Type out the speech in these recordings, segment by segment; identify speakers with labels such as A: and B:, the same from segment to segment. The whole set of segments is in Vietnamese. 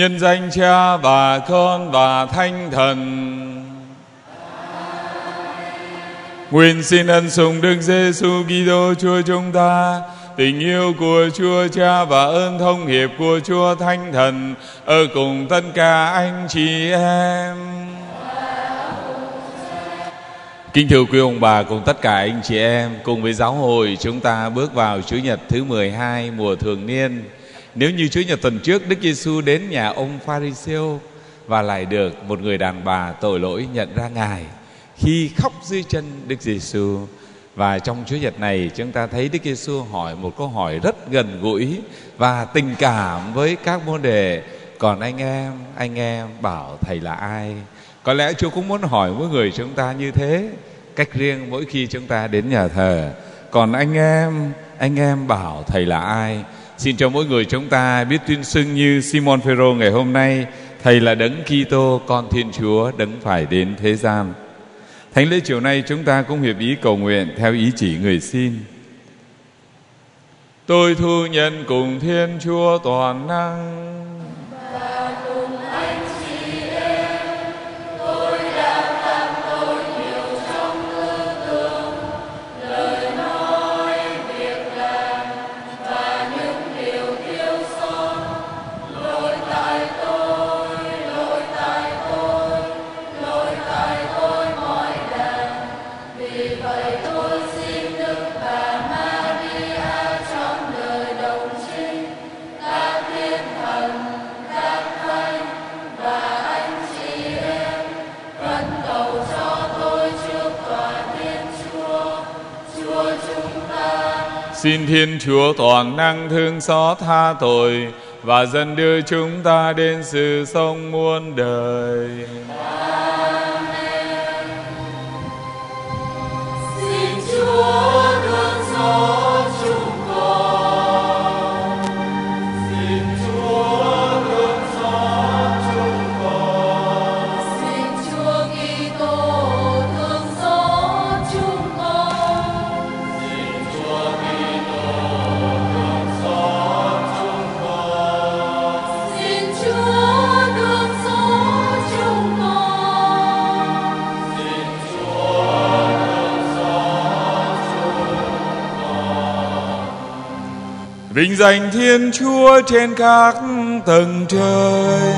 A: Nhân danh Cha và Con và Thánh Thần. Nguyện xin ân sủng Đức Giêsu Kitô Chúa chúng ta, tình yêu của Chúa Cha và ơn thông hiệp của Chúa Thánh Thần ở cùng tất cả anh chị em. Kính thưa quý ông bà cùng tất cả anh chị em, cùng với giáo hội chúng ta bước vào Chủ nhật thứ 12 mùa thường niên. Nếu như Chủ nhật tuần trước Đức Giêsu đến nhà ông Pha-ri-siêu và lại được một người đàn bà tội lỗi nhận ra Ngài khi khóc dưới chân Đức Giêsu. Và trong Chủ nhật này chúng ta thấy Đức Giêsu hỏi một câu hỏi rất gần gũi và tình cảm với các môn đệ: còn anh em bảo thầy là ai? Có lẽ Chúa cũng muốn hỏi mỗi người chúng ta như thế, cách riêng mỗi khi chúng ta đến nhà thờ. Còn anh em bảo thầy là ai? Xin cho mỗi người chúng ta biết tuyên xưng như Simon Phêrô ngày hôm nay: thầy là Đấng Kitô, con Thiên Chúa, đấng phải đến thế gian. Thánh lễ chiều nay chúng ta cũng hiệp ý cầu nguyện theo ý chỉ người xin. Tôi thu nhận cùng Thiên Chúa toàn năng
B: và cùng anh chị em, tôi đã phạm tội nhiều trong tư tưởng, lời nói, việc làm và những điều thiếu sót. Lỗi tại tôi mọi lần. Vì vậy tôi xin Đức Bà Maria trong đời đồng trinh, các thiên thần, các thánh và anh chị em khẩn cầu cho tôi trước tòa Thiên Chúa, Chúa chúng ta.
A: Xin Thiên Chúa toàn năng thương xót tha tội và dần đưa chúng ta đến sự sống muôn đời.
B: Amen. Xin Chúa thương xót chúng con. Xin Chúa thương xót chúng con. Xin Chúa Kitô thương xót chúng con. Xin Chúa Kitô thương xót chúng con. Xin Chúa thương xót chúng con. Xin Chúa thương xót chúng con.
A: Vinh danh Thiên Chúa trên các tầng trời,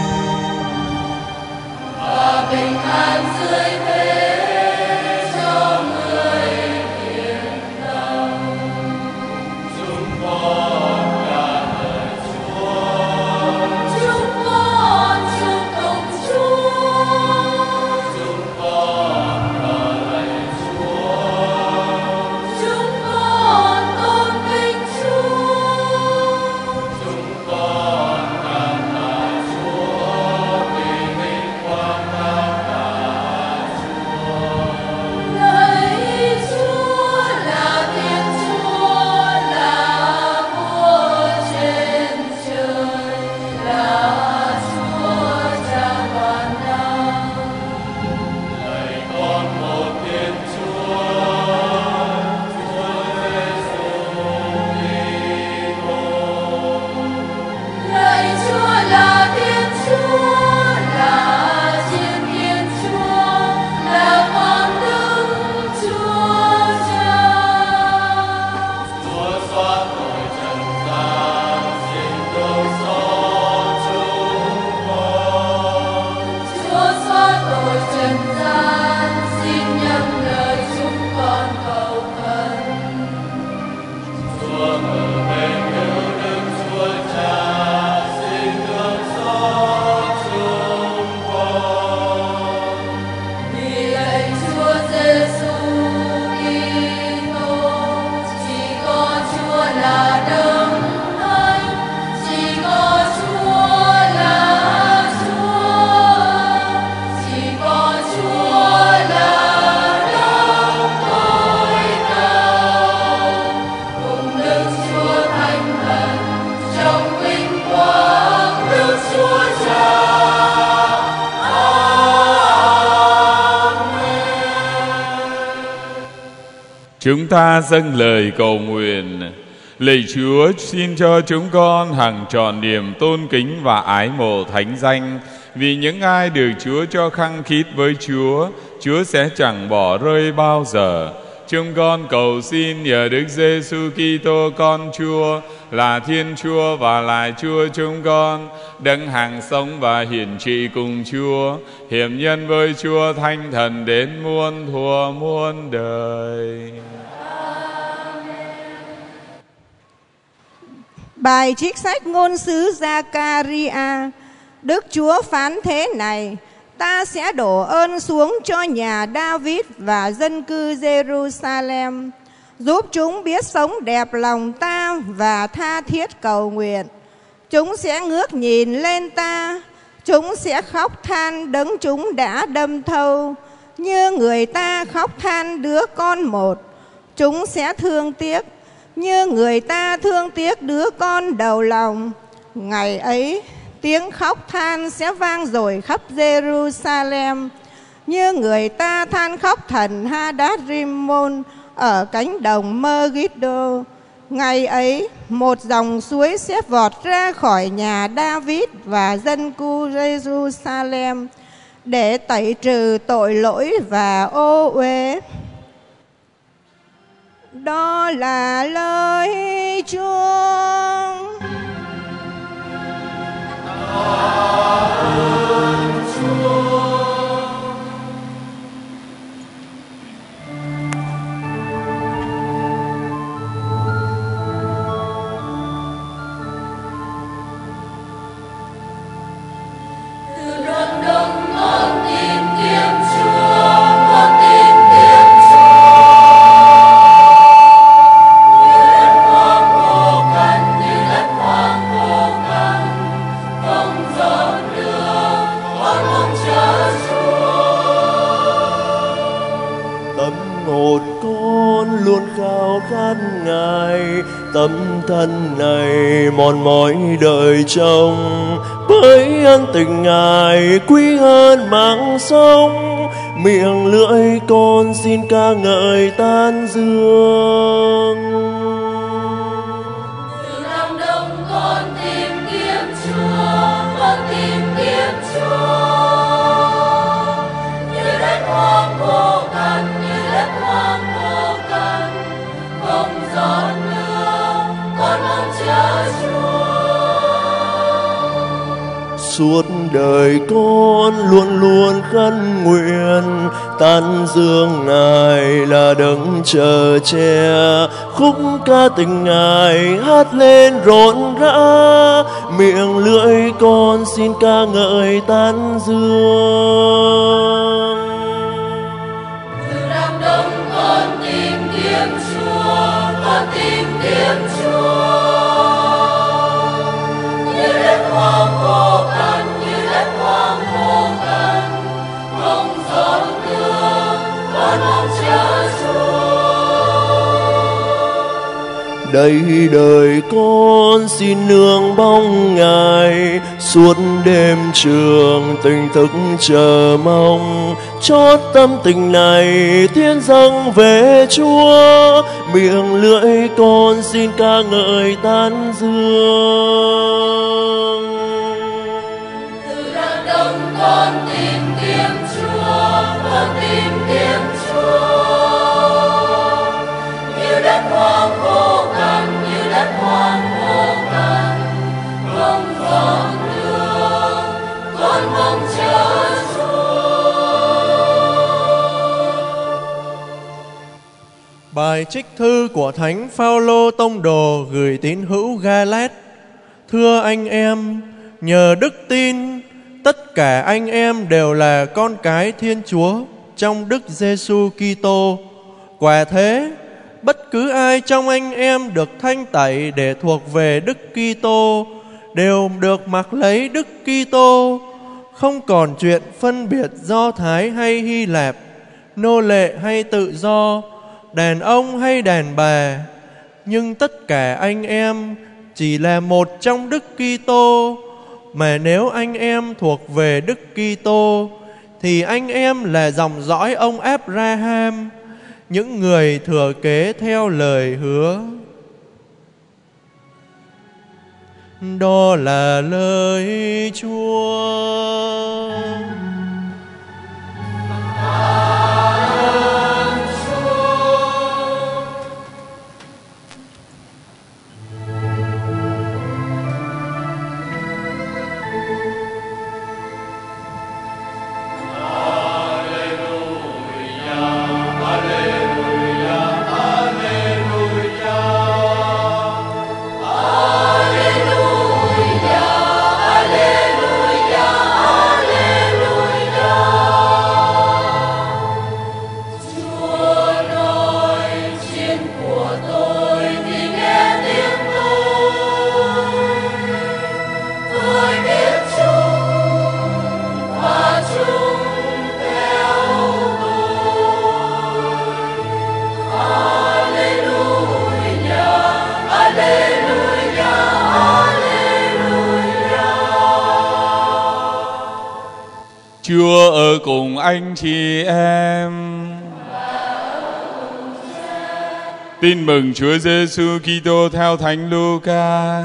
B: Và bình an dưới thế cho người thiện tâm. Chúng con là lời Chúa. Chúng con chúc tụng Chúa. Chúng con thờ lạy Chúa. Chúng con tôn vinh Chúa. Chúng con cảm tạ Chúa vì vinh quang cao cả Chúa. Lạy Chúa là Thiên Chúa, là vua trên trời, là Chúa Cha toàn năng. Lạy con một Thiên Chúa, Chúa Giêsu Kitô. Lạy Chúa là Thiên Chúa, là Thiên Thiên Chúa, là con Đức Chúa Cha. Chúa xóa tội trần gian, xin thương xót chúng con. Chúa xóa tội trần gian, xin nhắc lời chúng con cầu khẩn. Chúa ngự bên hữu Đức Chúa Cha, xin thương xót chúng con. Vì lạy Chúa Giêsu Kitô, chỉ có Chúa là Đấng Thánh, chỉ có Chúa là Chúa, chỉ có Chúa là Đấng tối cao, cùng Đức Chúa Thánh Thần trong vinh quang Đức Chúa Cha. Amen.
A: chúng ta dâng lời cầu nguyện. Lạy Chúa, xin cho chúng con hằng trọn niềm tôn kính và ái mộ thánh danh. Vì những ai được Chúa cho khăng khít với Chúa, Chúa sẽ chẳng bỏ rơi bao giờ. Chúng con cầu xin nhờ Đức Giêsu Kitô con Chúa, là Thiên Chúa và là Chúa chúng con, đấng hằng sống và hiển trị cùng Chúa, hiệp nhân với Chúa Thánh Thần đến muôn thuở muôn đời.
C: Bài trích sách ngôn sứ Gia-ca-ri-a. Đức Chúa phán thế này: ta sẽ đổ ơn xuống cho nhà David và dân cư Jerusalem, giúp chúng biết sống đẹp lòng ta và tha thiết cầu nguyện. Chúng sẽ ngước nhìn lên ta, chúng sẽ khóc than đấng chúng đã đâm thâu, như người ta khóc than đứa con một. Chúng sẽ thương tiếc như người ta thương tiếc đứa con đầu lòng. Ngày ấy, tiếng khóc than sẽ vang dội khắp Jerusalem, như người ta than khóc thần Hadad-rimon ở cánh đồng Megiddo. Ngày ấy, một dòng suối sẽ vọt ra khỏi nhà David và dân cư Jerusalem để tẩy trừ tội lỗi và ô uế. Đó là lời Chúa.
D: Tâm thân này mòn mỏi đời trông, bởi ân tình Ngài quý hơn mạng sống. Miệng lưỡi con xin ca ngợi tán dương.
B: Từ đám đông con tìm kiếm Chúa, con tìm kiếm Chúa. Như đất hoang khô cằn, như đất hoang khô cằn, không giọt nước, con mong chờ Chúa.
D: Suốt đời con luôn luôn khấn nguyện, tán dương Ngài là đấng chờ che. Khúc ca tình Ngài hát lên rộn rã, miệng lưỡi con xin ca ngợi tán dương.
B: Từ đám đông con tìm kiếm Chúa, con tìm kiếm Chúa. Như đất hoang khô cằn, như đất hoang khô cằn, không giọt nước, con mong chờ Chúa.
D: Đây đời con xin nương bóng Ngài, suốt đêm trường tình thức chờ mong. Chót tâm tình này thiên dâng về Chúa, miệng lưỡi con xin ca ngợi tán dương.
B: Từ đám đông con tìm kiếm Chúa, con tìm kiếm Chúa. Như đất hoang khô cằn, như đất hoang khô cằn, không giọt nước, con mong chờ Chúa.
E: Bài trích thư của Thánh Phaolô tông đồ gửi tín hữu Ga-lát. Thưa anh em, nhờ đức tin, tất cả anh em đều là con cái Thiên Chúa trong Đức Giêsu Kitô. Quả thế, bất cứ ai trong anh em được thanh tẩy để thuộc về Đức Kitô đều được mặc lấy Đức Kitô, không còn chuyện phân biệt Do Thái hay Hy Lạp, nô lệ hay tự do, đàn ông hay đàn bà, nhưng tất cả anh em chỉ là một trong Đức Kitô. Mà nếu anh em thuộc về Đức Kitô thì anh em là dòng dõi ông Abraham, những người thừa kế theo lời hứa. Đó là lời Chúa.
A: Chúa ở cùng anh chị em. Tin mừng Chúa Giêsu Kitô theo Thánh Luca.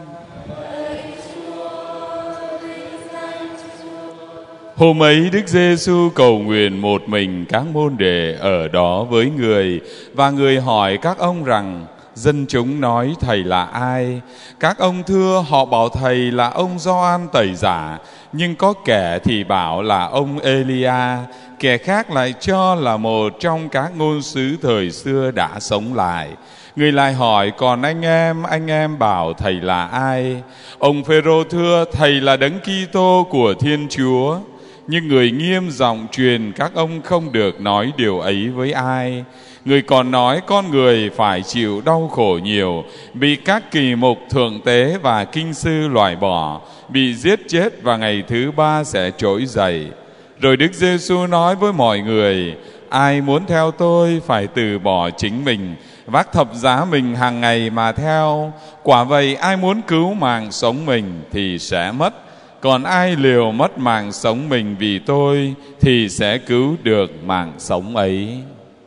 A: Hôm ấy Đức Giêsu cầu nguyện một mình các môn đệ ở đó với người, và người hỏi các ông rằng: dân chúng nói thầy là ai? Các ông thưa, họ bảo thầy là ông Gioan Tẩy Giả, nhưng có kẻ thì bảo là ông Elia, kẻ khác lại cho là một trong các ngôn sứ thời xưa đã sống lại. Người lại hỏi: còn anh em bảo thầy là ai? Ông Phêrô thưa: thầy là Đấng Kitô của Thiên Chúa. Nhưng người nghiêm giọng truyền các ông không được nói điều ấy với ai. Người còn nói con người phải chịu đau khổ nhiều, bị các kỳ mục thượng tế và kinh sư loại bỏ, bị giết chết và ngày thứ ba sẽ trỗi dậy. Rồi Đức Giêsu nói với mọi người: ai muốn theo tôi phải từ bỏ chính mình, vác thập giá mình hàng ngày mà theo. Quả vậy, ai muốn cứu mạng sống mình thì sẽ mất, còn ai liều mất mạng sống mình vì tôi thì sẽ cứu được mạng sống ấy.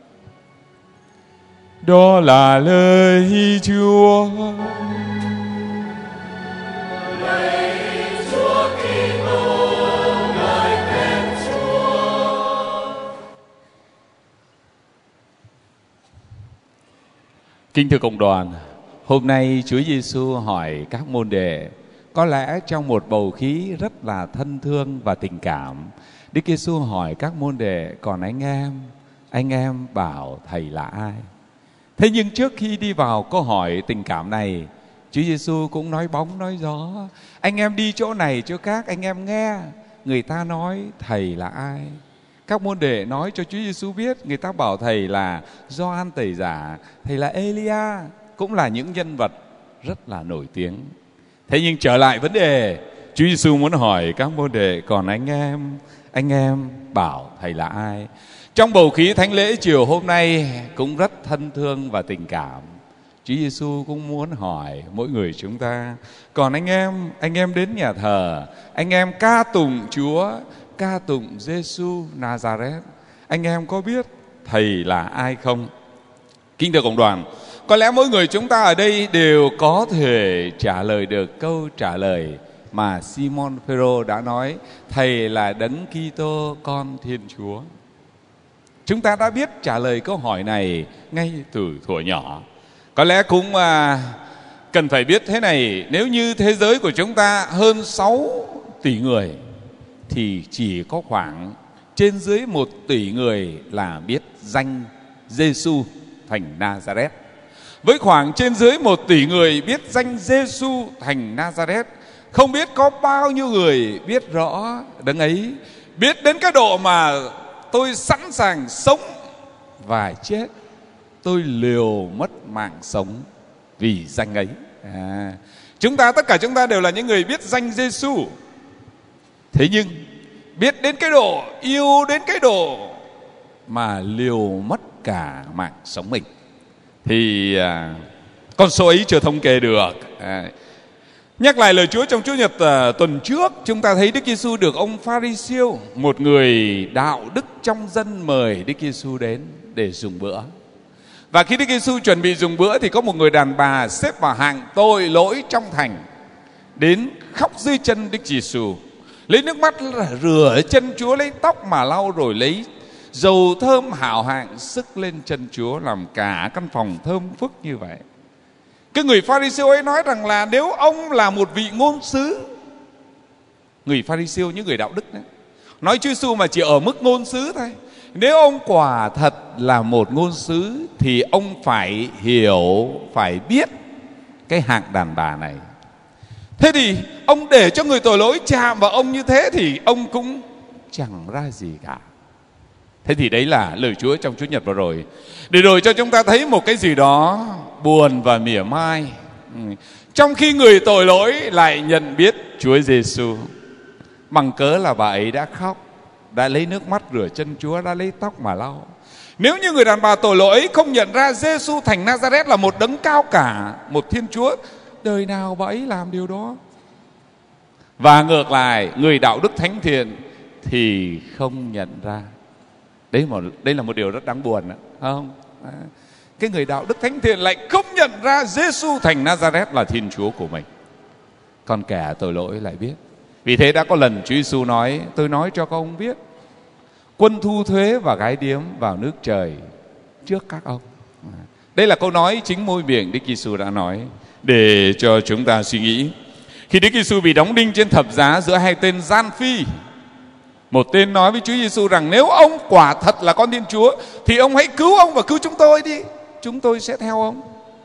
A: Đó là lời Chúa. Kính thưa cộng đoàn, hôm nay Chúa Giêsu hỏi các môn đệ, có lẽ trong một bầu khí rất là thân thương và tình cảm. Đức Giêsu hỏi các môn đệ: còn anh em bảo thầy là ai? Thế nhưng trước khi đi vào câu hỏi tình cảm này, Chúa Giêsu cũng nói bóng nói gió. Anh em đi chỗ này chỗ khác, anh em nghe người ta nói thầy là ai. Các môn đệ nói cho Chúa Giêsu biết, người ta bảo thầy là Gioan Tẩy Giả, thầy là Elia, cũng là những nhân vật rất là nổi tiếng. Thế nhưng trở lại vấn đề, Chúa Giêsu muốn hỏi các môn đệ: còn anh em bảo thầy là ai? Trong bầu khí thánh lễ chiều hôm nay cũng rất thân thương và tình cảm. Chúa Giêsu cũng muốn hỏi mỗi người chúng ta: còn anh em đến nhà thờ, anh em ca tụng Chúa, ca tụng Giêsu Nazareth, anh em có biết thầy là ai không? Kính thưa cộng đoàn, có lẽ mỗi người chúng ta ở đây đều có thể trả lời được câu trả lời mà Simon Phêrô đã nói: thầy là Đấng Kitô, con Thiên Chúa. Chúng ta đã biết trả lời câu hỏi này ngay từ thuở nhỏ. Có lẽ cũng cần phải biết thế này: nếu như thế giới của chúng ta hơn 6 tỷ người thì chỉ có khoảng trên dưới 1 tỷ người là biết danh Giêsu thành Nazareth. Với khoảng trên dưới 1 tỷ người biết danh Giêsu thành Nazareth, không biết có bao nhiêu người biết rõ Đấng ấy, biết đến cái độ mà tôi sẵn sàng sống và chết, tôi liều mất mạng sống vì danh ấy. Tất cả chúng ta đều là những người biết danh Giêsu. Thế nhưng biết đến cái độ, yêu đến cái độ mà liều mất cả mạng sống mình thì con số ấy chưa thống kê được. Nhắc lại lời Chúa trong Chúa Nhật tuần trước, chúng ta thấy Đức Giêsu được ông Pha-ri-siêu, một người đạo đức trong dân, mời Đức Giêsu đến để dùng bữa. Và khi Đức Giêsu chuẩn bị dùng bữa thì có một người đàn bà xếp vào hàng tội lỗi trong thành. đến khóc dưới chân Đức Giêsu, lấy nước mắt rửa chân Chúa, lấy tóc mà lau, rồi lấy dầu thơm hảo hạng sức lên chân Chúa, làm cả căn phòng thơm phức như vậy. Cái người Pha-ri-siêu ấy nói rằng là nếu ông là một vị ngôn sứ, người Pha-ri-siêu, những người đạo đức đấy, nói Chúa Giêsu mà chỉ ở mức ngôn sứ thôi. Nếu ông quả thật là một ngôn sứ thì ông phải hiểu, phải biết cái hạng đàn bà này. Thế thì ông để cho người tội lỗi chạm vào ông như thế thì ông cũng chẳng ra gì cả. Thế thì đấy là lời Chúa trong Chúa Nhật vừa rồi, để rồi cho chúng ta thấy một cái gì đó buồn và mỉa mai. Trong khi người tội lỗi lại nhận biết Chúa Giêsu, bằng cớ là bà ấy đã khóc, đã lấy nước mắt rửa chân Chúa, đã lấy tóc mà lau. Nếu như người đàn bà tội lỗi không nhận ra Giêsu thành Nazareth là một đấng cao cả, một Thiên Chúa, đời nào bà ấy làm điều đó. Và ngược lại, người đạo đức thánh thiện thì không nhận ra. Đây là một điều rất đáng buồn, không? Cái người đạo đức thánh thiện lại không nhận ra Giêsu thành Nazareth là Thiên Chúa của mình, còn kẻ tội lỗi lại biết. Vì thế đã có lần Chúa Giêsu nói: tôi nói cho các ông biết, quân thu thuế và gái điếm vào nước trời trước các ông. Đây là câu nói chính môi miệng Đức Giêsu đã nói, để cho chúng ta suy nghĩ. Khi Đức Giêsu bị đóng đinh trên thập giá giữa hai tên gian phi, một tên nói với Chúa Giêsu rằng nếu ông quả thật là con Thiên Chúa thì ông hãy cứu ông và cứu chúng tôi đi, chúng tôi sẽ theo ông.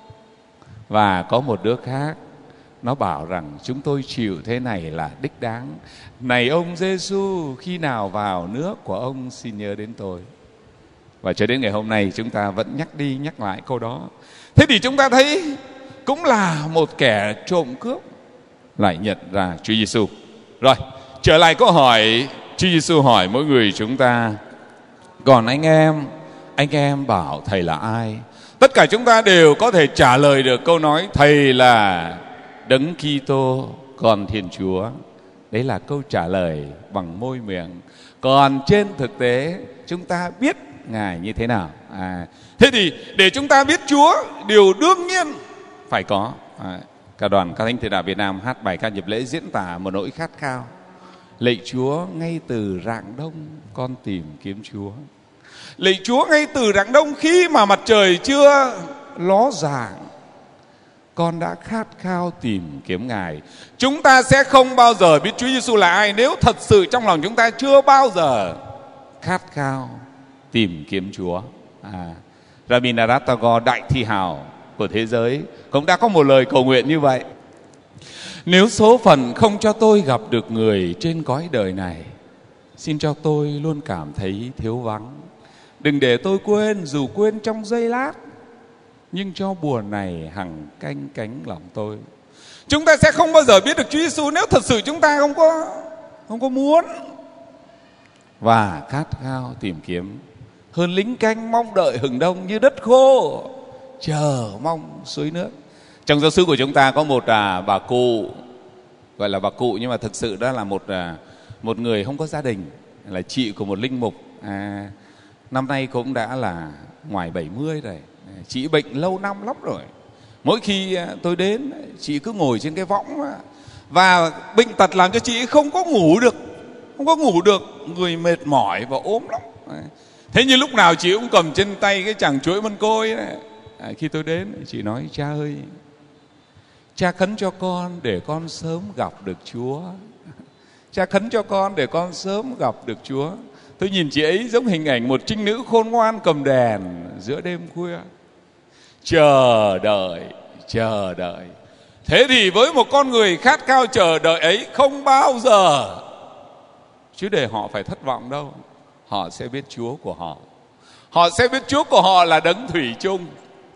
A: Và có một đứa khác nó bảo rằng chúng tôi chịu thế này là đích đáng. Này ông Giêsu, khi nào vào nước của ông xin nhớ đến tôi. Và cho đến ngày hôm nay chúng ta vẫn nhắc đi nhắc lại câu đó. Thế thì chúng ta thấy cũng là một kẻ trộm cướp lại nhận ra Chúa Giêsu. Rồi, trở lại câu hỏi, Chúa Giêsu hỏi mỗi người chúng ta: còn anh em bảo thầy là ai? Tất cả chúng ta đều có thể trả lời được câu nói thầy là Đấng Kitô, con Thiên Chúa. Đấy là câu trả lời bằng môi miệng. Còn trên thực tế chúng ta biết Ngài như thế nào? Thế thì để chúng ta biết Chúa, điều đương nhiên phải có. Cả đoàn ca thánh Thiên Đạo Việt Nam hát bài ca nhập lễ diễn tả một nỗi khát khao. Lạy Chúa, ngay từ rạng đông con tìm kiếm Chúa. Lạy Chúa, ngay từ rạng đông khi mà mặt trời chưa ló dạng, con đã khát khao tìm kiếm Ngài. Chúng ta sẽ không bao giờ biết Chúa Giêsu là ai nếu thật sự trong lòng chúng ta chưa bao giờ khát khao tìm kiếm Chúa. Rabindranath Tagore, đại thi hào của thế giới, cũng đã có một lời cầu nguyện như vậy: nếu số phận không cho tôi gặp được người trên cõi đời này, xin cho tôi luôn cảm thấy thiếu vắng. Đừng để tôi quên, dù quên trong giây lát, nhưng cho buồn này hằng canh cánh lòng tôi. Chúng ta sẽ không bao giờ biết được Chúa Giêsu nếu thật sự chúng ta không có muốn và khát khao tìm kiếm. Hơn lính canh mong đợi hừng đông, như đất khô chờ mong suối nước. Trong giáo xứ của chúng ta có một bà cụ, gọi là bà cụ nhưng mà thực sự đó là một người không có gia đình, là chị của một linh mục. Năm nay cũng đã là ngoài 70 rồi. Chị bệnh lâu năm lắm rồi. Mỗi khi tôi đến, chị cứ ngồi trên cái võng, và bệnh tật làm cho chị không có ngủ được, người mệt mỏi và ốm lắm. Thế nhưng lúc nào chị cũng cầm trên tay cái chàng chuỗi mân côi. Khi tôi đến, chị nói: cha ơi, cha khấn cho con để con sớm gặp được Chúa. Cha khấn cho con để con sớm gặp được Chúa. Tôi nhìn chị ấy giống hình ảnh một trinh nữ khôn ngoan cầm đèn giữa đêm khuya, chờ đợi. Thế thì với một con người khát khao chờ đợi ấy, không bao giờ chứ để họ phải thất vọng đâu. Họ sẽ biết Chúa của họ. Họ sẽ biết Chúa của họ là Đấng thủy chung,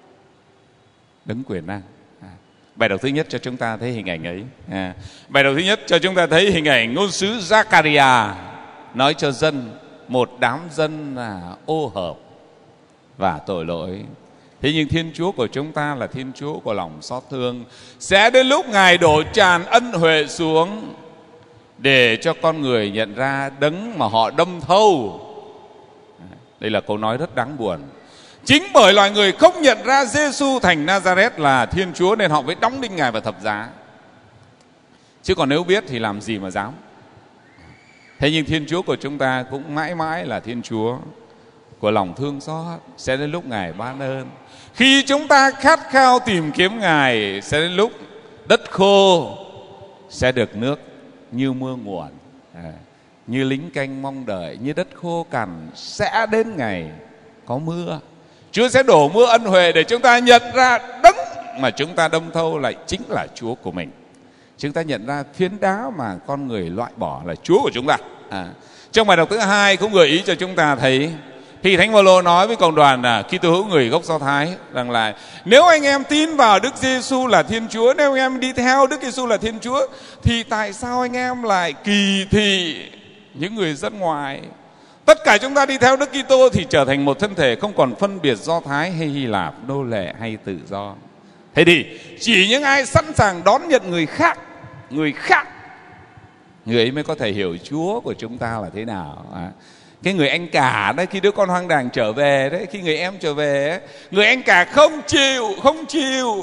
A: Đấng quyền năng. Bài đọc thứ nhất cho chúng ta thấy hình ảnh ấy. Bài đọc thứ nhất cho chúng ta thấy hình ảnh ngôn sứ Zakaria nói cho dân, một đám dân là ô hợp và tội lỗi. Thế nhưng Thiên Chúa của chúng ta là Thiên Chúa của lòng xót thương. Sẽ đến lúc Ngài đổ tràn ân huệ xuống để cho con người nhận ra Đấng mà họ đâm thâu. Đây là câu nói rất đáng buồn. Chính bởi loài người không nhận ra Giêsu thành Nazareth là Thiên Chúa nên họ mới đóng đinh Ngài vào thập giá. Chứ còn nếu biết thì làm gì mà dám. Thế nhưng Thiên Chúa của chúng ta cũng mãi mãi là Thiên Chúa của lòng thương xót. Sẽ đến lúc Ngài ban ơn. Khi chúng ta khát khao tìm kiếm Ngài, sẽ đến lúc đất khô sẽ được nước như mưa nguồn, như lính canh mong đợi, như đất khô cằn sẽ đến ngày có mưa. Chúa sẽ đổ mưa ân huệ để chúng ta nhận ra đấng mà chúng ta đâm thâu lại chính là Chúa của mình. Chúng ta nhận ra phiến đá mà con người loại bỏ là Chúa của chúng ta. Trong bài đọc thứ 2 cũng gợi ý cho chúng ta thấy khi Thánh Phaolô nói với cộng đoàn là Kitô hữu người gốc Do Thái rằng là nếu anh em tin vào Đức Giêsu là Thiên Chúa, nếu anh em đi theo Đức Giêsu là Thiên Chúa, thì tại sao anh em lại kỳ thị những người dân ngoài? Tất cả chúng ta đi theo Đức Kitô thì trở thành một thân thể, không còn phân biệt Do Thái hay Hy Lạp, nô lệ hay tự do. Thế thì chỉ những ai sẵn sàng đón nhận người khác, người ấy mới có thể hiểu Chúa của chúng ta là thế nào. Cái người anh cả đấy, khi đứa con hoang đàng trở về đấy, khi người em trở về ấy, người anh cả không chịu.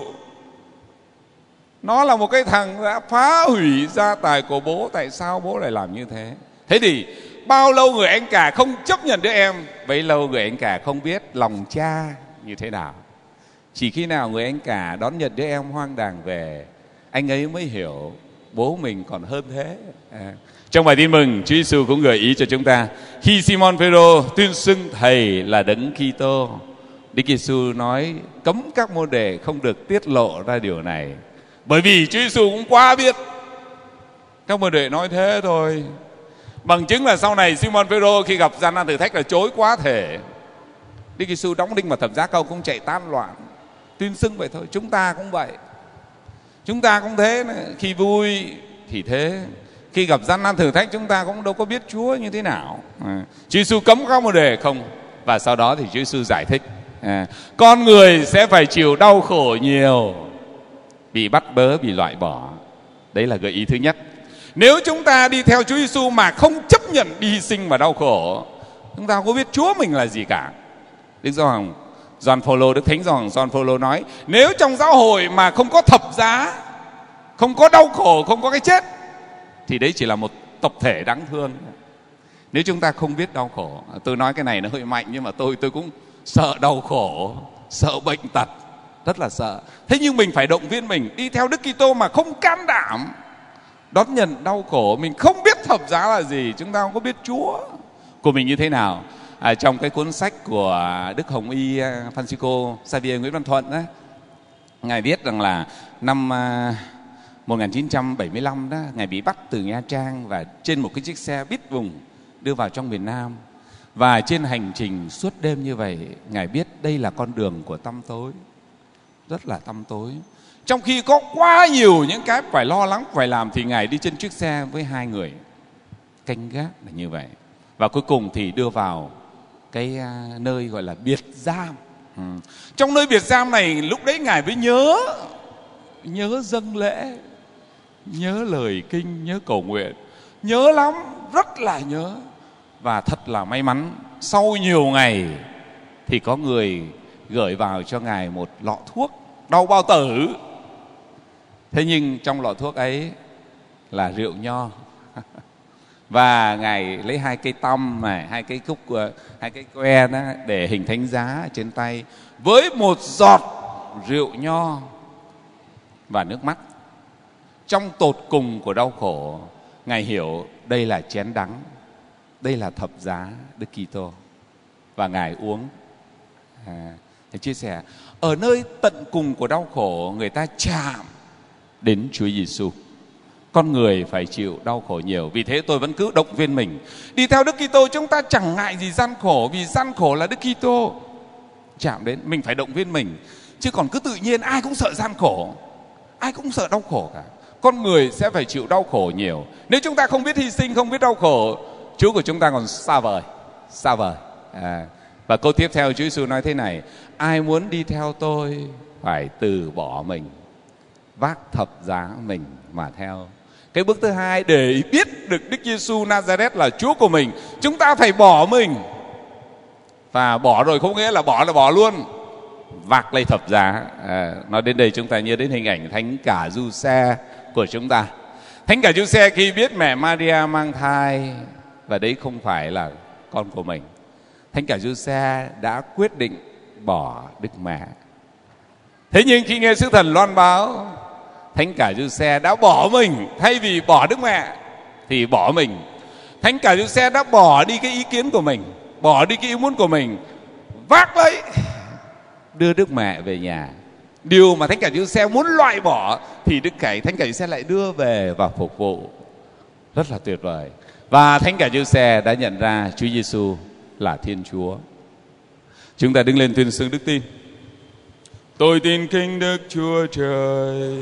A: Nó là một cái thằng đã phá hủy gia tài của bố. Tại sao bố lại làm như thế? Thế thì bao lâu người anh cả không chấp nhận đứa em, bấy lâu người anh cả không biết lòng cha như thế nào. Chỉ khi nào người anh cả đón nhận đứa em hoang đàng về, anh ấy mới hiểu bố mình còn hơn thế. Trong bài tin mừng, Chúa Giêsu cũng gợi ý cho chúng ta khi Simon Phêrô tuyên xưng thầy là Đấng Kitô, Đức Giêsu nói cấm các môn đệ không được tiết lộ ra điều này, bởi vì Chúa Giêsu cũng quá biết. Các môn đệ nói thế thôi. Bằng chứng là sau này Simon Phêrô khi gặp gian nan thử thách là chối quá thể. Đức Giêsu đóng đinh vào thập giá Câu cũng chạy tan loạn, tuyên xưng vậy thôi. Chúng ta cũng vậy, chúng ta cũng thế này. Khi vui thì thế, khi gặp gian nan thử thách chúng ta cũng đâu có biết Chúa như thế nào. Chúa Giêsu cấm các môn đệ không, và sau đó thì Chúa Giêsu giải thích con người sẽ phải chịu đau khổ nhiều, bị bắt bớ, bị loại bỏ. Đấy là gợi ý thứ nhất. Nếu chúng ta đi theo Chúa Giêsu mà không chấp nhận đi hy sinh và đau khổ, chúng ta không có biết Chúa mình là gì cả. Đức Thánh Gioan Phaolô nói nếu trong giáo hội mà không có thập giá, không có đau khổ, không có cái chết, thì đấy chỉ là một tập thể đáng thương. Nếu chúng ta không biết đau khổ, tôi nói cái này nó hơi mạnh nhưng mà tôi cũng sợ đau khổ, sợ bệnh tật, rất là sợ. Thế nhưng mình phải động viên mình đi theo Đức Kitô mà không can đảm đón nhận đau khổ. Mình không biết thập giá là gì, chúng ta không có biết Chúa của mình như thế nào. Trong cái cuốn sách của Đức Hồng Y Francisco Xavier Nguyễn Văn Thuận đó, Ngài viết rằng là năm 1975 đó, Ngài bị bắt từ Nha Trang và trên một cái chiếc xe buýt vùng đưa vào trong miền Nam. Và trên hành trình suốt đêm như vậy, Ngài biết đây là con đường của tăm tối, rất là tăm tối. Trong khi có quá nhiều những cái phải lo lắng, phải làm, thì Ngài đi trên chiếc xe với 2 người canh gác là như vậy. Và cuối cùng thì đưa vào cái nơi gọi là biệt giam. Trong nơi biệt giam này lúc đấy Ngài mới nhớ dâng lễ, nhớ lời kinh, nhớ cầu nguyện, nhớ lắm, rất là nhớ. Và thật là may mắn, sau nhiều ngày thì có người gửi vào cho Ngài một lọ thuốc đau bao tử. Thế nhưng trong lọ thuốc ấy là rượu nho. Và Ngài lấy 2 cây tăm này, 2 cây cúc, 2 cây que đó để hình thánh giá trên tay, với một giọt rượu nho và nước mắt. Trong tột cùng của đau khổ, Ngài hiểu đây là chén đắng, đây là thập giá Đức Kitô, và Ngài uống. Thầy chia sẻ ở nơi tận cùng của đau khổ, người ta chạm đến Chúa Giêsu. Con người phải chịu đau khổ nhiều. Vì thế tôi vẫn cứ động viên mình đi theo Đức Kitô. Chúng ta chẳng ngại gì gian khổ, vì gian khổ là Đức Kitô chạm đến. Mình phải động viên mình, chứ còn cứ tự nhiên ai cũng sợ gian khổ, ai cũng sợ đau khổ cả. Con người sẽ phải chịu đau khổ nhiều. Nếu chúng ta không biết hy sinh, không biết đau khổ, Chúa của chúng ta còn xa vời. Và câu tiếp theo Chúa Giêsu nói thế này: ai muốn đi theo tôi phải từ bỏ mình, vác thập giá mình mà theo. Cái bước thứ hai, để biết được Đức Giêsu Nazareth là Chúa của mình, chúng ta phải bỏ mình. Và bỏ rồi không nghĩa là bỏ luôn, vác lấy thập giá. Nói đến đây chúng ta nhớ đến hình ảnh Thánh Cả Du Xe của chúng ta. Thánh cả Giuse khi biết mẹ Maria mang thai và đấy không phải là con của mình, Thánh cả Giuse đã quyết định bỏ Đức Mẹ. Thế nhưng khi nghe sứ thần loan báo, Thánh cả Giuse đã bỏ mình, thay vì bỏ Đức Mẹ thì bỏ mình. Thánh cả Giuse đã bỏ đi cái ý kiến của mình, bỏ đi cái ý muốn của mình, vác lấy đưa Đức Mẹ về nhà. Điều mà Thánh cả Giuse muốn loại bỏ thì Thánh cả Giuse lại đưa về và phục vụ. Rất là tuyệt vời. Và Thánh cả Giuse đã nhận ra Chúa Giêsu là Thiên Chúa. Chúng ta đứng lên tuyên xưng đức tin. Tôi tin kính Đức Chúa Trời.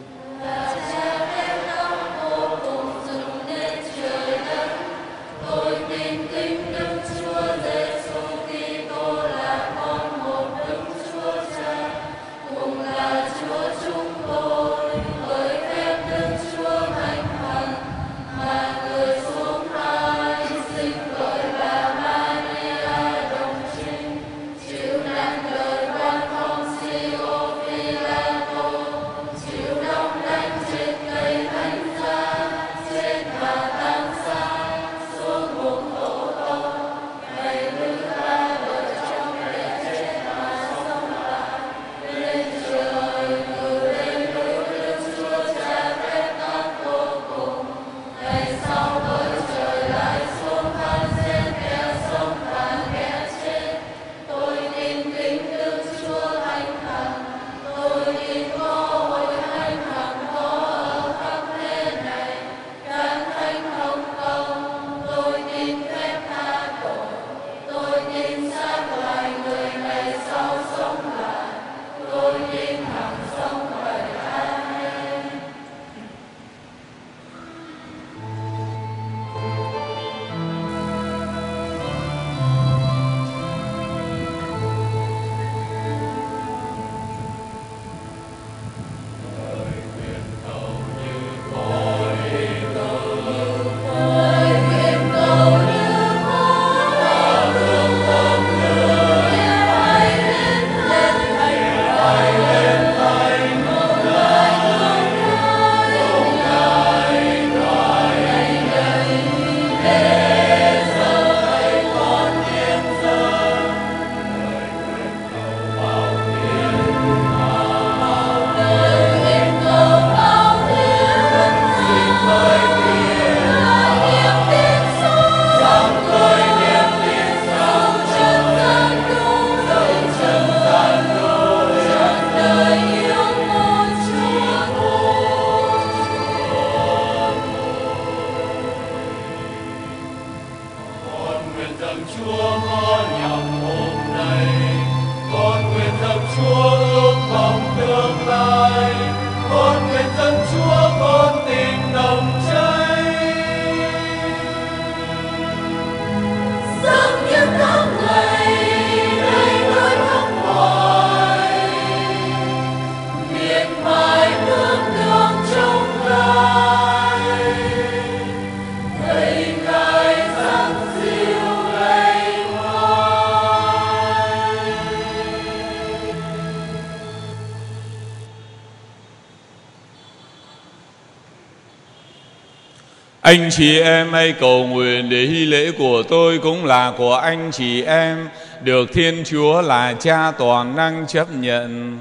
A: Anh chị em hãy cầu nguyện để hy lễ của tôi cũng là của anh chị em, được Thiên Chúa là Cha toàn năng chấp nhận.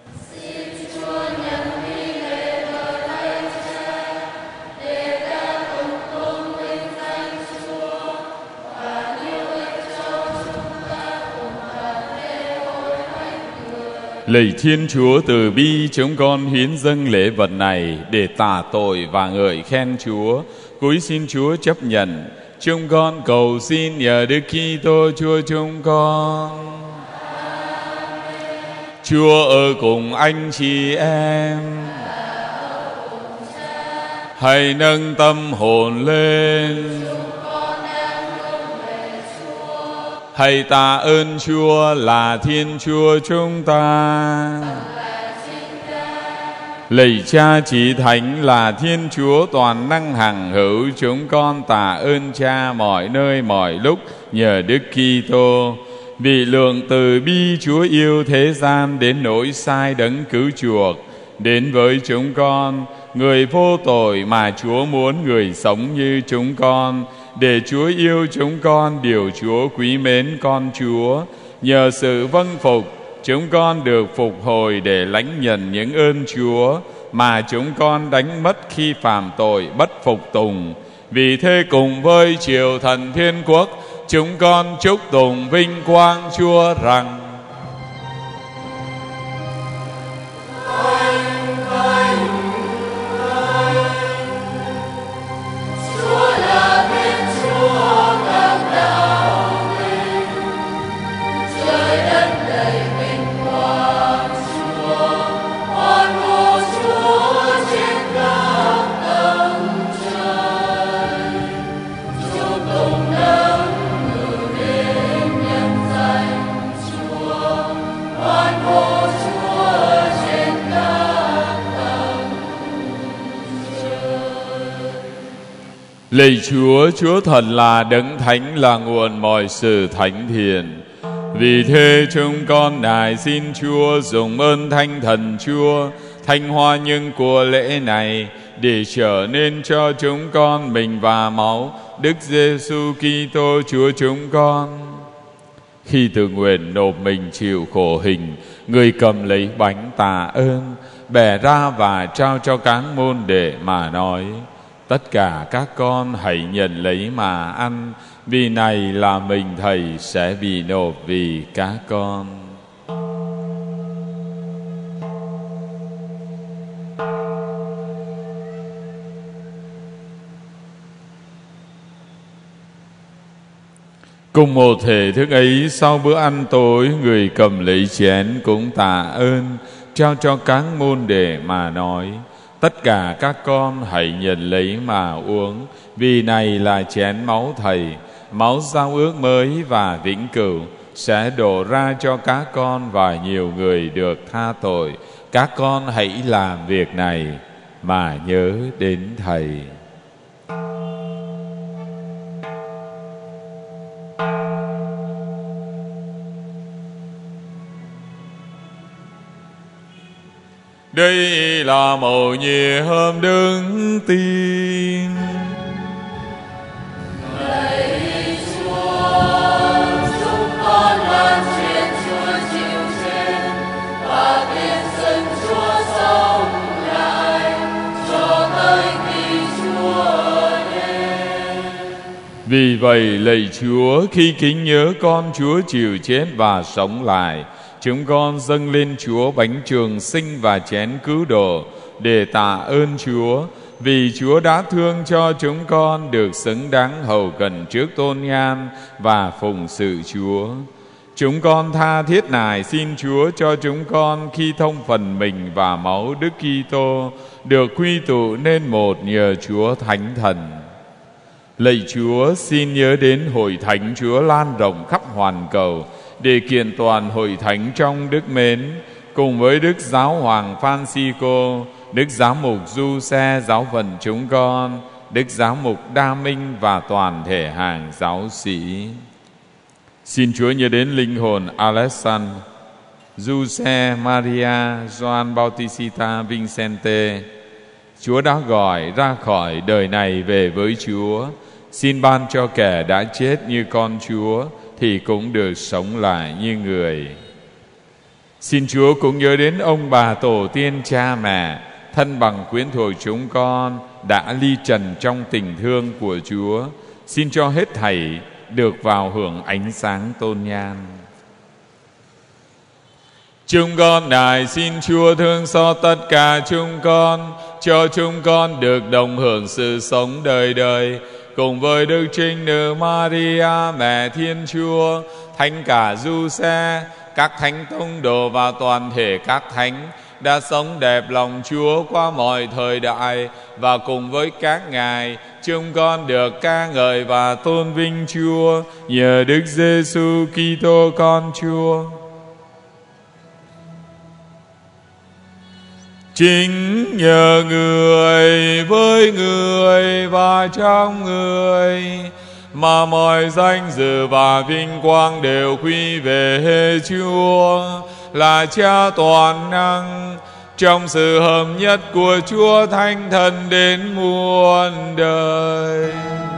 A: Lạy Thiên Chúa từ bi, chúng con hiến dâng lễ vật này để tả tội và ngợi khen Chúa. Cúi xin Chúa chấp nhận. Chúng con cầu xin nhờ Đức Kitô Chúa chúng con. Chúa ở cùng anh chị em. Hãy nâng tâm hồn lên. Hãy tạ ơn Chúa là Thiên Chúa chúng ta. Lạy Cha chỉ thánh là Thiên Chúa toàn năng hằng hữu, chúng con tạ ơn Cha mọi nơi mọi lúc nhờ Đức Kitô. Vì lượng từ bi Chúa yêu thế gian đến nỗi sai đấng cứu chuộc đến với chúng con, người vô tội mà Chúa muốn người sống như chúng con, để Chúa yêu chúng con, điều Chúa quý mến con Chúa. Nhờ sự vâng phục, chúng con được phục hồi để lãnh nhận những ơn Chúa mà chúng con đánh mất khi phạm tội bất phục tùng. Vì thế cùng với triều thần thiên quốc, chúng con chúc tụng vinh quang Chúa rằng: Lạy Chúa, Chúa thần là đấng thánh, là nguồn mọi sự thánh thiện. Vì thế chúng con nài xin Chúa dùng ơn Thánh Thần Chúa thanh hoa những của lễ này, để trở nên cho chúng con mình và máu Đức Giêsu Kitô Chúa chúng con. Khi tự nguyện nộp mình chịu khổ hình, người cầm lấy bánh tạ ơn, bẻ ra và trao cho các môn đệ mà nói: tất cả các con hãy nhận lấy mà ăn, vì này là mình Thầy sẽ bị nộp vì các con. Cùng một thể thức ấy, sau bữa ăn tối, người cầm lấy chén cũng tạ ơn, trao cho các môn đệ mà nói: tất cả các con hãy nhận lấy mà uống, vì này là chén máu Thầy, máu giao ước mới và vĩnh cửu, sẽ đổ ra cho các con và nhiều người được tha tội. Các con hãy làm việc này mà nhớ đến Thầy. Đây là mầu nhiệm đức tin.
B: Lạy Chúa, chúng con lan truyền Chúa chịu chết và tin xưng Chúa sống lại cho tới khi Chúa đến.
A: Vì vậy, lạy Chúa, khi kính nhớ con Chúa chịu chết và sống lại, chúng con dâng lên Chúa bánh trường sinh và chén cứu độ để tạ ơn Chúa, vì Chúa đã thương cho chúng con được xứng đáng hầu cận trước tôn nhan và phụng sự Chúa. Chúng con tha thiết nài xin Chúa cho chúng con khi thông phần mình và máu Đức Kitô được quy tụ nên một nhờ Chúa Thánh Thần. Lạy Chúa, xin nhớ đến hội thánh Chúa lan rộng khắp hoàn cầu, để kiện toàn hội thánh trong đức mến, cùng với Đức Giáo Hoàng Francisco, Đức Giám mục Du Xe giáo phận chúng con, Đức Giám mục Đa Minh và toàn thể hàng giáo sĩ. Xin Chúa nhớ đến linh hồn Alexandre, Giuse Maria, Gioan Bautista Vincente. Chúa đã gọi ra khỏi đời này về với Chúa. Xin ban cho kẻ đã chết như con Chúa thì cũng được sống lại như người. Xin Chúa cũng nhớ đến ông bà tổ tiên cha mẹ, thân bằng quyến thuộc chúng con đã ly trần trong tình thương của Chúa. Xin cho hết thảy được vào hưởng ánh sáng tôn nhan. Chúng con nài xin Chúa thương xót tất cả chúng con, cho chúng con được đồng hưởng sự sống đời đời, cùng với Đức Trinh Nữ Maria, Mẹ Thiên Chúa, Thánh cả Giuse, các thánh tông đồ và toàn thể các thánh đã sống đẹp lòng Chúa qua mọi thời đại, và cùng với các ngài chúng con được ca ngợi và tôn vinh Chúa nhờ Đức Giêsu Kitô con Chúa. Chính nhờ người, với người và trong người mà mọi danh dự và vinh quang đều quy về Chúa là Cha toàn năng, trong sự hợp nhất của Chúa Thánh Thần đến muôn đời.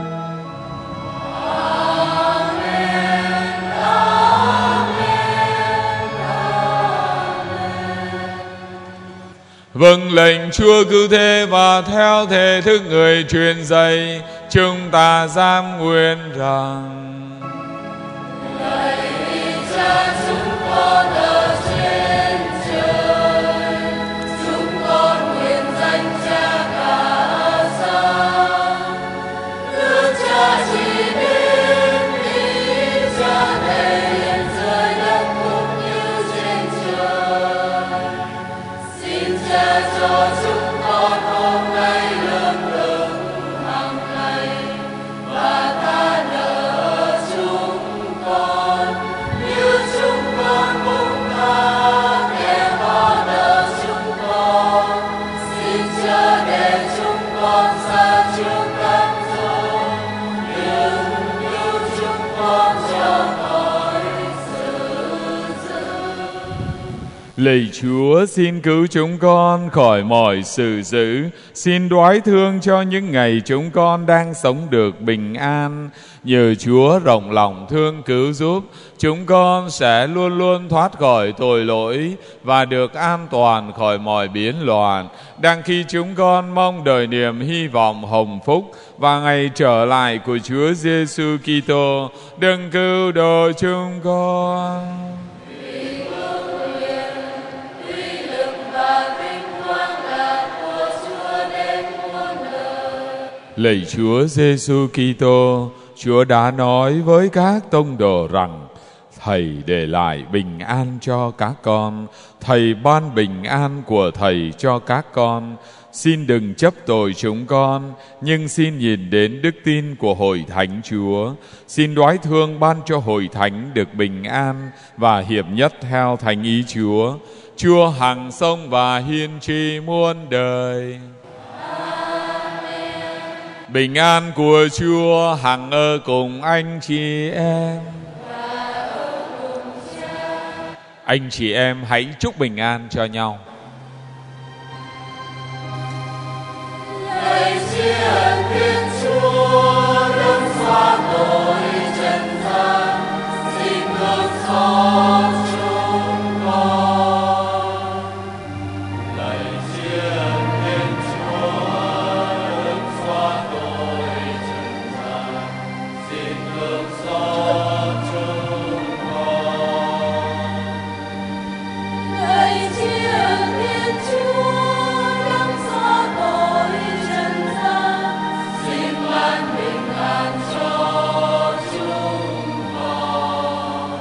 A: Vâng lệnh Chúa cứu thế và theo thể thức người truyền dạy, chúng ta dám nguyện rằng:
B: Lạy Cha chúng con ở trên trời, chúng con nguyện danh Cha cả sáng. Nước Cha chỉ đến ý Cha thể hiện dưới đất cũng như trên trời. Xin Cha cho chúng con hôm nay lương thực hàng ngày, và tha nợ chúng con như chúng con cũng tha kẻ bỏ nợ chúng con. Xin Cha để chúng con xa trước cám dỗ, nhưng cứu chúng con cho khỏi sự dữ.
A: Lạy Chúa, xin cứu chúng con khỏi mọi sự dữ. Xin đoái thương cho những ngày chúng con đang sống được bình an. Nhờ Chúa rộng lòng thương cứu giúp, chúng con sẽ luôn luôn thoát khỏi tội lỗi và được an toàn khỏi mọi biến loạn. Đang khi chúng con mong đợi niềm hy vọng hồng phúc và ngày trở lại của Chúa Giêsu Kitô, đừng cứu độ chúng con. Lạy Chúa Giêsu Kitô, Chúa đã nói với các tông đồ rằng: Thầy để lại bình an cho các con, Thầy ban bình an của Thầy cho các con. Xin đừng chấp tội chúng con, nhưng xin nhìn đến đức tin của Hội Thánh Chúa. Xin đoái thương ban cho Hội Thánh được bình an và hiệp nhất theo thánh ý Chúa. Chúa hằng sống và hiên tri muôn đời. Bình an của Chúa hằng ở cùng anh chị em. Anh chị em hãy chúc bình an cho nhau.
B: Lạy Thiên Thiên Chúa, đấng xóa tội trần gian, xin thương xót chúng con. Lạy Thiên Thiên Chúa, đấng xóa tội trần gian, xin thương xót chúng con. Lạy Thiên Thiên Chúa, đấng xóa tội trần gian, xin ban bình an cho chúng con.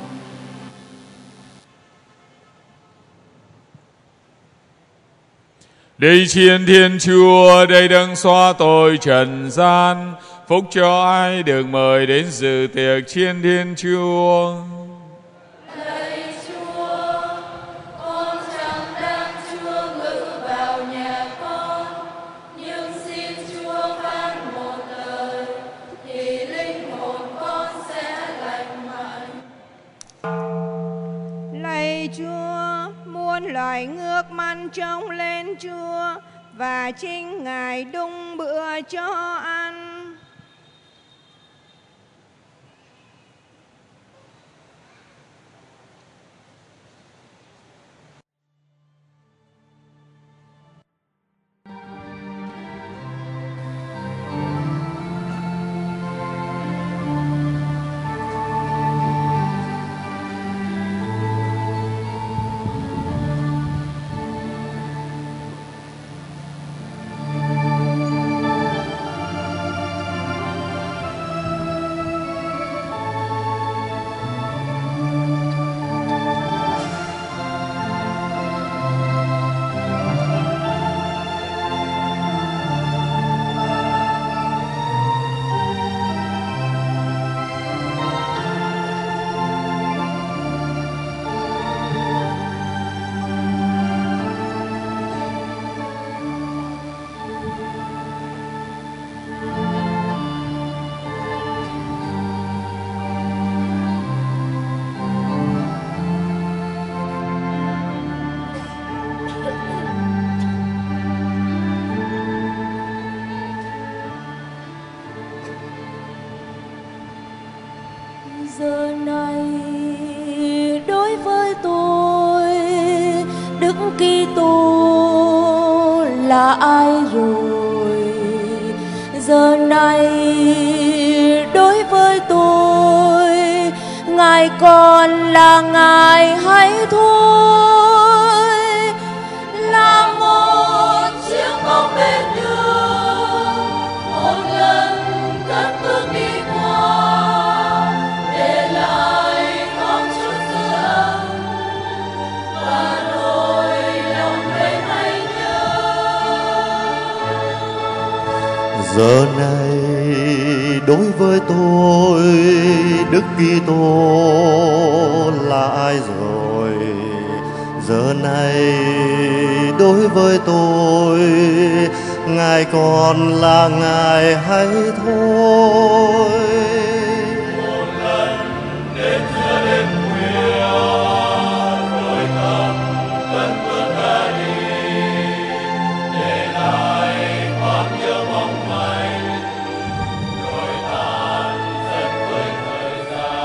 A: Đây Chiên Thiên Chúa, đây đấng xóa tội trần gian, phúc cho ai được mời đến dự tiệc Chiên Thiên Chúa.
B: Lạy Chúa, con chẳng đang Chúa ngự vào nhà con, nhưng xin Chúa phán một lời, thì linh hồn con sẽ lành mạnh.
C: Lạy Chúa, muôn loài ngước mắt trông lên Chúa, và chính Ngài đung bữa cho ăn.
B: Đức Kitô là ai rồi? Giờ này đối với tôi, Ngài còn là Ngài hay thôi? Là một chiếc bóng bên đường, một lần cất bước đi qua, để lại con chút dư âm và rồi lòng người hay nhớ.
D: Giờ này đối với tôi, Đức Kitô là ai rồi? Giờ này đối với tôi, Ngài còn là Ngài hay thôi?
A: Một lần đến giữa đêm khuya, rồi tâm cất bước ra đi, để lại bao nhiêu mong manh, rồi tan dần với thời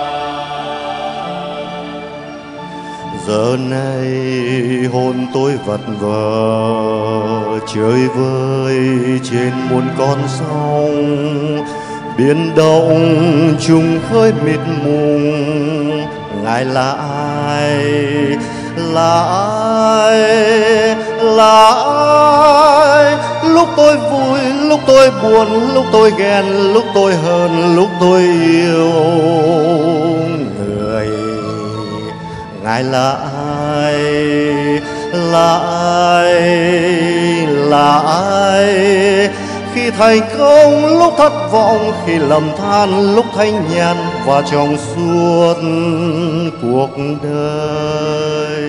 A: gian.
D: Giờ này hồn tôi vật vờ chơi vơi trên muôn con sông, biển động trùng khơi mịt mùng. Ngài là ai? Là ai? Là ai? Lúc tôi vui, lúc tôi buồn, lúc tôi ghen, lúc tôi hờn, lúc tôi yêu người. Ngài là ai? Là ai? Là ai? Khi thành công, lúc thất vọng, khi lầm than, lúc thanh nhàn và trong suốt cuộc đời.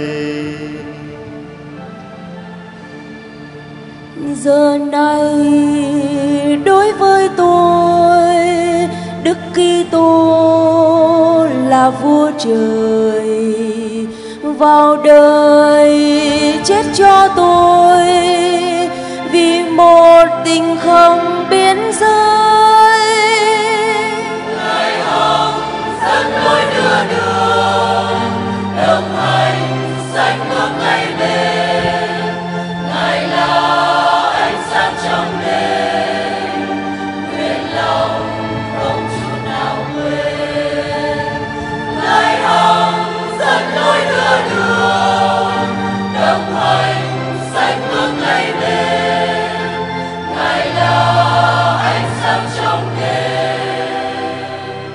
B: Giờ này đối với tôi, Đức Kitô là vua trời, vào đời chết cho tôi vì một tình không biên giới. Ngài hồng dẫn lối đưa đường, đồng hành sánh bước ngày đêm. Ngài là ánh sáng trong đêm, nguyện lòng không chút nào quên. Ngài hồng dẫn lối đưa đường, đồng hành sánh bước ngày đêm. Ngài là ánh sáng trong đêm,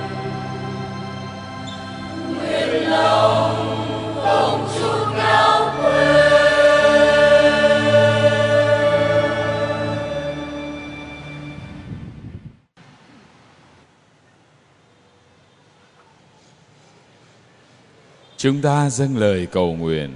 B: nguyện lòng không chút nào quên.
A: Chúng ta dâng lời cầu nguyện.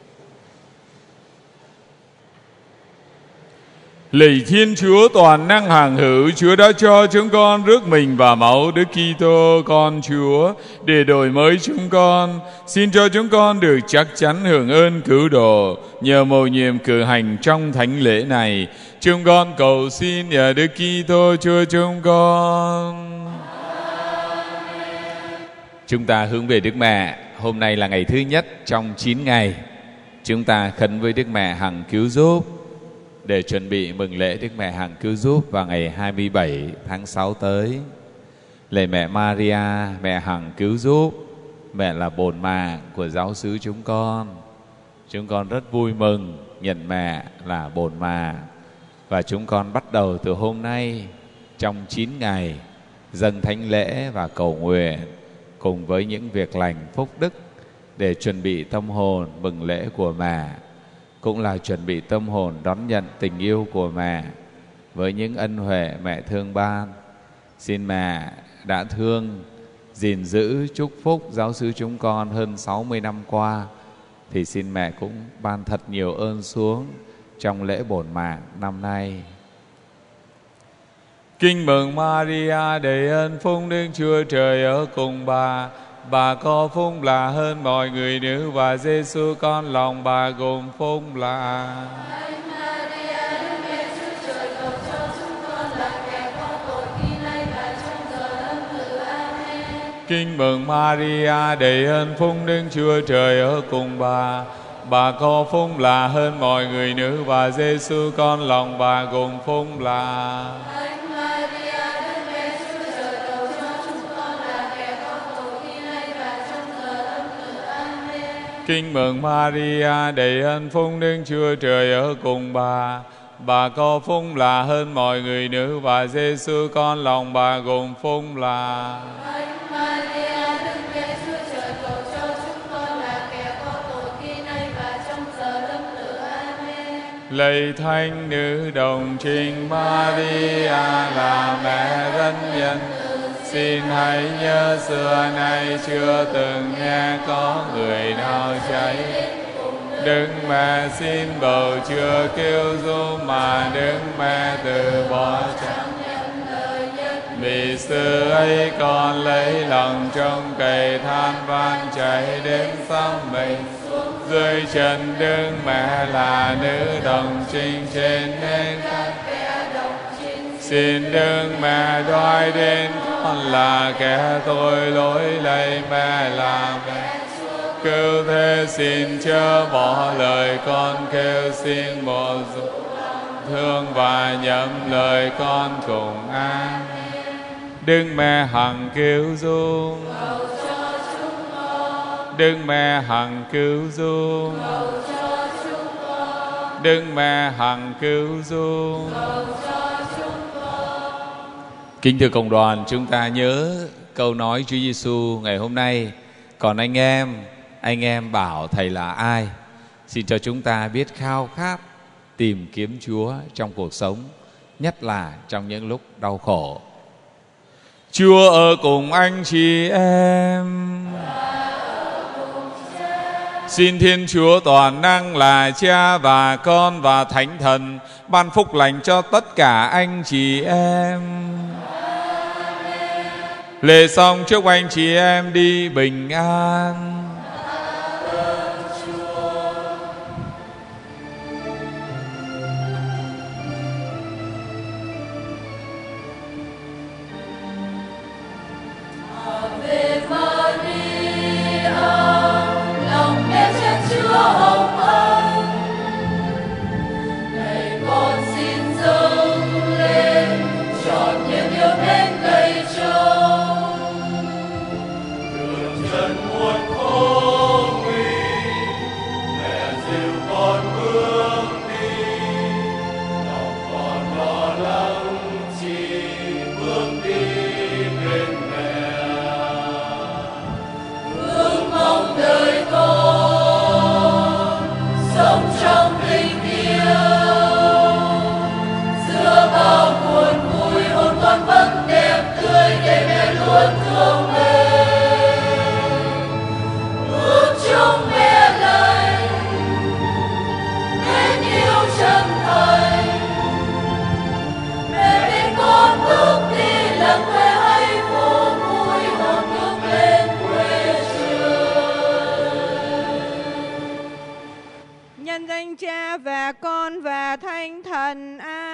A: Lạy Thiên Chúa toàn năng hàng hữu, Chúa đã cho chúng con rước mình vào máu Đức Kitô con Chúa để đổi mới chúng con. Xin cho chúng con được chắc chắn hưởng ơn cứu độ nhờ mầu nhiệm cử hành trong thánh lễ này. Chúng con cầu xin nhờ Đức Kitô Chúa chúng con. Chúng ta hướng về Đức Mẹ. Hôm nay là ngày thứ nhất trong 9 ngày. Chúng ta khấn với Đức Mẹ hằng cứu giúp để chuẩn bị mừng lễ Đức Mẹ hằng cứu giúp vào ngày 27 tháng 6 tới. Lạy mẹ Maria, mẹ hằng cứu giúp, mẹ là bổn mạng của giáo xứ chúng con. Chúng con rất vui mừng nhận mẹ là bổn mạng. Và chúng con bắt đầu từ hôm nay trong 9 ngày dâng thánh lễ và cầu nguyện cùng với những việc lành phúc đức để chuẩn bị tâm hồn mừng lễ của mẹ, cũng là chuẩn bị tâm hồn đón nhận tình yêu của mẹ với những ân huệ mẹ thương ban. Xin mẹ đã thương, gìn giữ, chúc phúc giáo xứ chúng con hơn 60 năm qua, thì xin mẹ cũng ban thật nhiều ơn xuống trong lễ bổn mạng năm nay. Kinh mừng Maria, đầy ơn phúc, Đức Chúa Trời ở cùng bà. Bà có phúc là hơn mọi người nữ, và Giêsu con lòng bà gồm phúc là. Kinh mừng Maria, đầy ơn phúc, Đức Chúa Trời ở cùng bà. Bà có phúc là hơn mọi người nữ, và Giêsu con lòng bà gồm phúc là.
B: Thánh Maria, Đức Mẹ Chúa Trời, cầu cho chúng con là kẻ có tội khi nay và trong giờ lâm tử. Amen.
A: Kinh mừng Maria, đầy ơn phúc, Đức Chúa Trời ở cùng bà. Bà có phúc là hơn mọi người nữ, và Giêsu con lòng bà gồm phúc là.
B: Thánh Maria, Đức Mẹ Chúa Trời, cầu cho chúng con là kẻ có tội khi nay và trong giờ lâm tử. Amen.
A: Lạy Thánh Nữ Đồng Trinh Maria là mẹ rất nhân, xin hãy nhớ xưa nay chưa từng nghe có người nào cháy. Đức Mẹ xin bầu chưa kêu du, mà Đức Mẹ từ bỏ chẳng. Vì xưa ấy con lấy lòng trong cày than van chảy đến xăm mình. Dưới chân Đức Mẹ là nữ đồng trinh trên nên các kẻ đồng trinh. Xin Đức Mẹ đoái đến con là kẻ tội lỗi, lạy mẹ là mẹ. Cứu thế xin chớ bỏ lời con kêu, xin một dục thương và nhậm lời con cùng an. Đức Mẹ hằng cứu giúp, Đức Mẹ hằng cứu giúp, Đức Mẹ hằng cứu giúp. Kính thưa cộng đoàn, chúng ta nhớ câu nói Chúa Giêsu ngày hôm nay: còn anh em bảo thầy là ai? Xin cho chúng ta biết khao khát tìm kiếm Chúa trong cuộc sống, nhất là trong những lúc đau khổ. Chúa ở cùng anh chị em. Xin Thiên Chúa toàn năng là Cha và Con và Thánh Thần ban phúc lành cho tất cả anh chị em. Lễ xong, chúc anh chị em đi bình an.
C: Nhân danh Cha và Con và Thánh Thần. Amen.